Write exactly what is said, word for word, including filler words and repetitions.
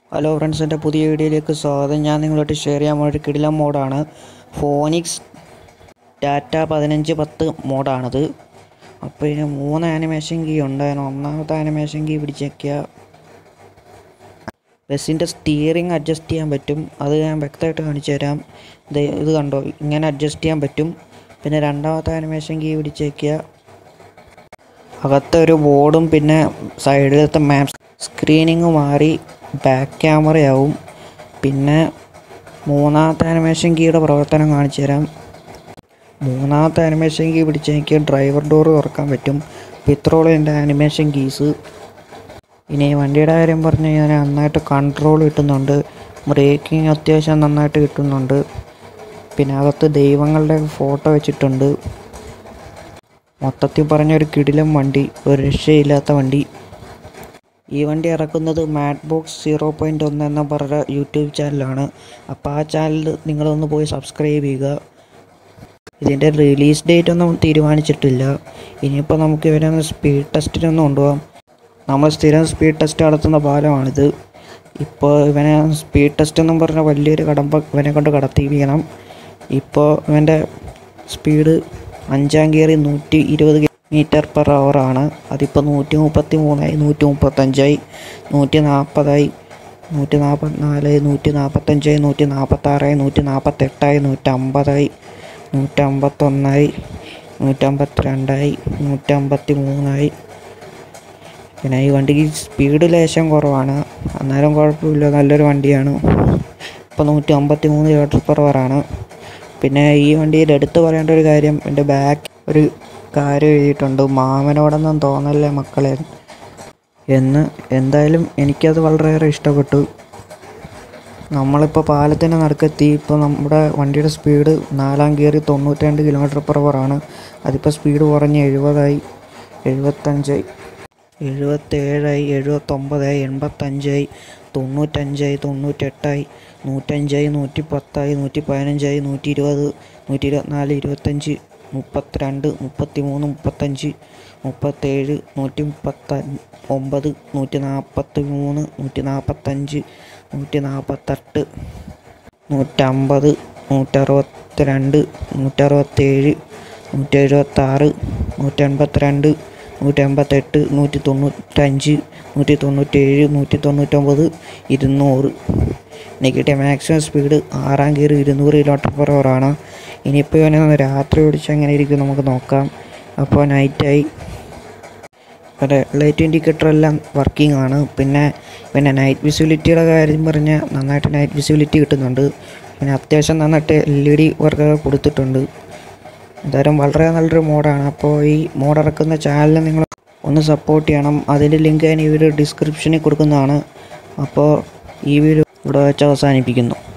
Hello friends, എൻ്റെ പുതിയ വീഡിയോയിലേക്ക് സ്വാഗതം. ഞാൻ നിങ്ങളോട്ട് ഷെയർ ചെയ്യാൻ പോകുന്ന ഒരു കിടിലം മോഡാണ് ഫോണിക്സ് ടാറ്റ പതിനഞ്ച് പത്ത് മോഡാണത്. അപ്പോൾ ഇതിന് മൂന്ന് ആനിമേഷൻ കീ ഉണ്ടായിരുന്നു. ഒന്നാമത്തെ ആനിമേഷൻ കീ പിടിച്ചേക്കുക. ബസ്സിൻ്റെ സ്റ്റിയറിംഗ് അഡ്ജസ്റ്റ് ചെയ്യാൻ പറ്റും. അത് ഞാൻ വ്യക്തമായിട്ട് കാണിച്ചു തരാം. ഇത് ഇത് കണ്ടോ, ഇങ്ങനെ അഡ്ജസ്റ്റ് ചെയ്യാൻ പറ്റും. പിന്നെ രണ്ടാമത്തെ ആനിമേഷൻ കീ പിടിച്ചേക്കുക. അകത്തൊരു ബോർഡും പിന്നെ സൈഡിലത്തെ മാപ്പ് സ്ക്രീനിങ് മാറി ബാക്ക് ക്യാമറയാവും. പിന്നെ മൂന്നാമത്തെ ആനിമേഷൻ കീയുടെ പ്രവർത്തനം കാണിച്ചു തരാം. മൂന്നാമത്തെ ആനിമേഷൻ കീ പിടിച്ച് എനിക്ക് ഡ്രൈവർ ഡോർ തുറക്കാൻ പറ്റും. അപ്പോൾ ഇത്രയോളം എൻ്റെ ആനിമേഷൻ കീസ്. ഇനി വണ്ടിയുടെ കാര്യം പറഞ്ഞു കഴിഞ്ഞാൽ നന്നായിട്ട് കൺട്രോൾ കിട്ടുന്നുണ്ട്. ബ്രേക്കിംഗ് അത്യാവശ്യം നന്നായിട്ട് കിട്ടുന്നുണ്ട്. പിന്നെ അകത്ത് ദൈവങ്ങളുടെ ഫോട്ടോ വെച്ചിട്ടുണ്ട്. മൊത്തത്തിൽ പറഞ്ഞൊരു കിടിലം വണ്ടി, ഒരു രക്ഷയില്ലാത്ത വണ്ടി. ഈ വണ്ടി ഇറക്കുന്നത് മാഡ്ബോക്സ് സീറോ പോയിൻറ്റ് ഒന്ന് എന്ന പറഞ്ഞ യൂട്യൂബ് ചാനലാണ്. അപ്പോൾ ആ ചാനൽ നിങ്ങളൊന്ന് പോയി സബ്സ്ക്രൈബ് ചെയ്യുക. ഇതിൻ്റെ റിലീസ് ഡേറ്റ് ഒന്നും തീരുമാനിച്ചിട്ടില്ല. ഇനിയിപ്പോൾ നമുക്ക് ഇവനെ ഒന്ന് സ്പീഡ് ടെസ്റ്റിനൊന്നും കൊണ്ടുപോകാം. നമ്മൾ സ്ഥിരം സ്പീഡ് ടെസ്റ്റ് നടത്തുന്ന പാലമാണിത്. ഇപ്പോൾ ഇവനെ സ്പീഡ് ടെസ്റ്റ് എന്നും പറഞ്ഞാൽ വലിയൊരു കടമ്പ ഇവനെ കൊണ്ട് കടത്തിപ്പിക്കണം. ഇപ്പോൾ ഇവൻ്റെ സ്പീഡ് അഞ്ചാം ഗിയറിൽ നൂറ്റി ഇരുപത് മീറ്റർ പെർ അവറാണ്. അതിപ്പോൾ നൂറ്റി മുപ്പത്തി മൂന്നായി, നൂറ്റി മുപ്പത്തഞ്ചായി, നൂറ്റി നാൽപ്പതായി, നൂറ്റി നാൽപ്പത്തിനാലായി, നൂറ്റി നാൽപ്പത്തഞ്ചായി, നൂറ്റി നാൽപ്പത്താറായി, നൂറ്റി നാൽപ്പത്തെട്ടായി, നൂറ്റമ്പതായി, നൂറ്റമ്പത്തൊന്നായി, നൂറ്റമ്പത്തി രണ്ടായി, നൂറ്റമ്പത്തി മൂന്നായി. പിന്നെ ഈ വണ്ടിക്ക് സ്പീഡ് ലേശം കുറവാണ്, അന്നേരം കുഴപ്പമില്ല, നല്ലൊരു വണ്ടിയാണ്. ഇപ്പോൾ നൂറ്റി അമ്പത്തി മൂന്ന് കിലോമീറ്റർ പെർ അവറാണ്. പിന്നെ ഈ വണ്ടിയിൽ എടുത്തു പറയേണ്ട ഒരു കാര്യം, എൻ്റെ ബാക്ക് ഒരു കാര്യം എഴുതിയിട്ടുണ്ട്, മാമനോടൊന്നും തോന്നല്ലേ മക്കളെ എന്ന്. എന്തായാലും എനിക്കത് വളരെയേറെ ഇഷ്ടപ്പെട്ടു. നമ്മളിപ്പോൾ പാലത്തിൻ്റെ നടുക്കെത്തി. ഇപ്പോൾ നമ്മുടെ വണ്ടിയുടെ സ്പീഡ് നാലാം ഗിയറിൽ തൊണ്ണൂറ്റി രണ്ട് കിലോമീറ്റർ പെർ അവറാണ്. അതിപ്പോൾ സ്പീഡ് കുറഞ്ഞ് എഴുപതായി, എഴുപത്തഞ്ചായി, എഴുപത്തേഴായി, എഴുപത്തൊമ്പതായി, എൺപത്തഞ്ചായി, തൊണ്ണൂറ്റഞ്ചായി, തൊണ്ണൂറ്റെട്ടായി, നൂറ്റഞ്ചായി, നൂറ്റി പത്തായി, നൂറ്റി പതിനഞ്ചായി, നൂറ്റി ഇരുപത്, നൂറ്റി ഇരുപത്തിനാല്, ഇരുപത്തഞ്ച്, മുപ്പത്തിരണ്ട്, മുപ്പത്തി മൂന്ന്, മുപ്പത്തഞ്ച്, മുപ്പത്തേഴ്, നൂറ്റി മുപ്പത്ത ഒമ്പത്, നൂറ്റി നാൽപ്പത്തി മൂന്ന്, നൂറ്റി നാൽപ്പത്തഞ്ച്, നൂറ്റി നാൽപ്പത്തെട്ട്, നൂറ്റമ്പത്, നൂറ്ററുപത്തി രണ്ട്, നൂറ്ററുപത്തേഴ്, നൂറ്റി എഴുപത്താറ്, നൂറ്റെൺപത്തി രണ്ട്, നൂറ്റെൺപത്തെട്ട്, നൂറ്റി തൊണ്ണൂറ്റഞ്ച്, നൂറ്റി തൊണ്ണൂറ്റേഴ്, നൂറ്റി തൊണ്ണൂറ്റൊമ്പത്, ഇരുന്നൂറ്. എനിക്ക് കിട്ടിയ മാക്സിമം സ്പീഡ് ആറാം ഗിയർ ഇരുന്നൂറ് കിലോമീറ്റർ പെർ അവറാണ്. ഇനിയിപ്പോൾ ഇവനെ രാത്രി ഓടിച്ച് എങ്ങനെ ഇരിക്കും നമുക്ക് നോക്കാം. അപ്പോൾ നൈറ്റായി. ഇവിടെ ലൈറ്റ് ഇൻഡിക്കേറ്ററെല്ലാം വർക്കിംഗ് ആണ്. പിന്നെ പിന്നെ നൈറ്റ് വിസിബിലിറ്റിയുടെ കാര്യം പറഞ്ഞാൽ നന്നായിട്ട് നൈറ്റ് വിസിബിലിറ്റി കിട്ടുന്നുണ്ട്. പിന്നെ അത്യാവശ്യം നന്നായിട്ട് എൽ ഇ ഡി വർക്കൊക്കെ കൊടുത്തിട്ടുണ്ട്. എന്തായാലും വളരെ നല്ലൊരു മോഡാണ്. അപ്പോൾ ഈ മോഡ് ഇറക്കുന്ന ചാനലിനെ നിങ്ങൾ ഒന്ന് സപ്പോർട്ട് ചെയ്യണം. അതിൻ്റെ ലിങ്ക് ഞാൻ ഈ വീഡിയോ ഡിസ്ക്രിപ്ഷനിൽ കൊടുക്കുന്നതാണ്. അപ്പോൾ ഈ വീഡിയോ ഇവിടെ വെച്ച് അവസാനിപ്പിക്കുന്നു.